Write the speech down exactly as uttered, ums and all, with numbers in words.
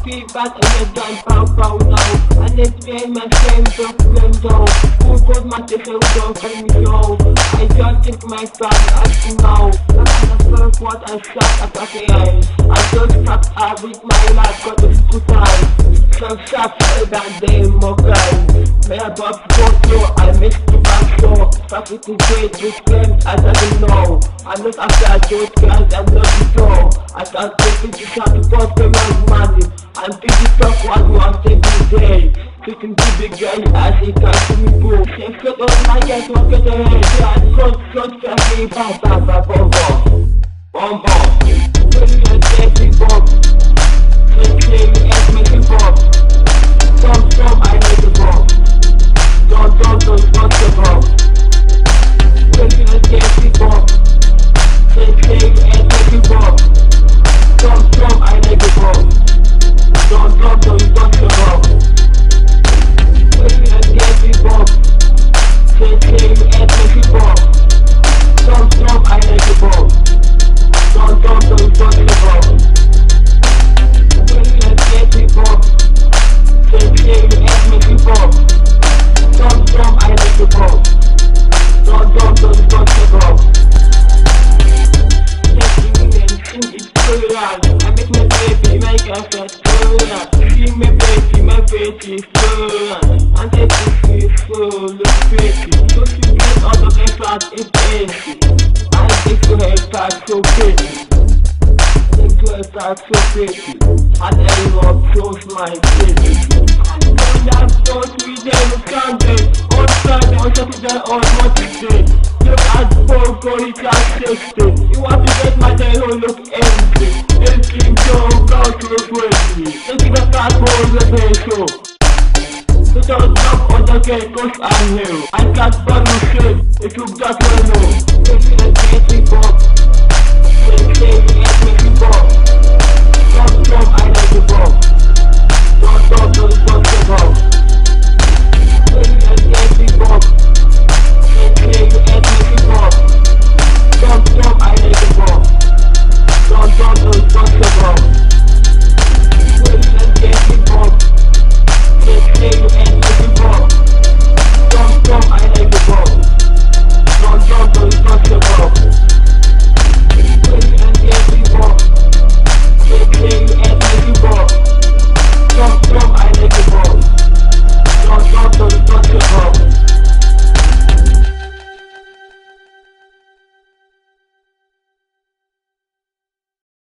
keep back on the gun, pow pow now. And it's been my same book window. Who put my tissue go for me go? I just think my son as you know. I'm the first what I shot at the end. I just cut out with my life, got the school time. So shot that day more kind. May I bought both you, I missed the back show. Fuck it is great with friends, I doesn't know. I'm not after I just guys, I'm not the show. I can't take it to shot to cost the money. I'm thinking stuff what you want every day. Sitting to the guy as he comes to me bro. Say shut on my guys, walk at the head. Yeah, I'm front, front, traffic, ba ba ba bom bom. Bom bom. Say you and Jeffy Bob. Say say you and Mickey Bob. Some, some, I make the Bob. Don't, don't, don't, don't the Bob. Say you and Jeffy Bob. Say say you and Mickey Bob. Some, some, I make the Bob. Don't, don't, don't, don't the Bob. Say you and Jeffy Bob. Say say you and Mickey Bob. Some, some, I make the Bob. Don't, don't, don't, don't the Bob. Say you and Jeffy Bob. Say say you and Mickey Bob. Some, some, I make the Bob. Don't, don't, don't, don't the Bob. Say you and sing it clear. I make my baby make a fat clear. See my baby, my baby is clear. And take this is full of pretty. So you get out of the class, it's easy. I think you have that so pretty. Think you have that so pretty. And everyone shows my city. I'm going down so sweet every Sunday. On Sunday, on Saturday, on Monday. Look at four gory class sixty. You want to get my day who look empty. It's King Joe, go to the twenty. Look at the fast boy, the pay show. So don't knock on the gate, cause I'm here. I can't burn the shit, if you just wanna know. Say you and Jeffy Bob. Say say